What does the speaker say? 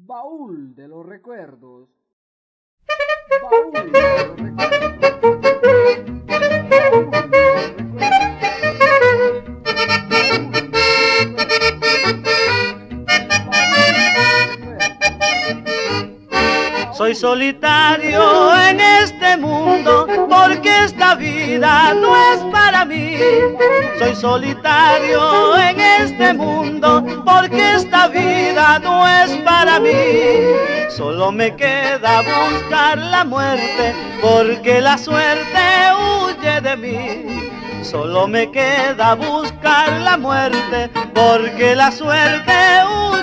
Baúl de los recuerdos. Baúl de los recuerdos. Soy solitario en este mundo porque esta vida no es para mí. Soy solitario en este mundo porque esta vida no es para mí. Solo me queda buscar la muerte porque la suerte huye de mí. Solo me queda buscar la muerte porque la suerte huye